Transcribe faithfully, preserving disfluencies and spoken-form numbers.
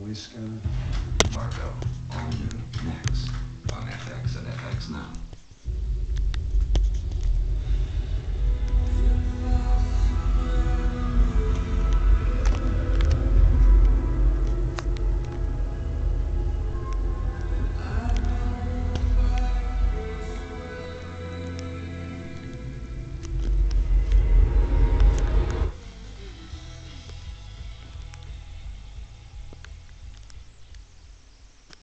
voice guy. Marco, all new, next, on F X and F X Now.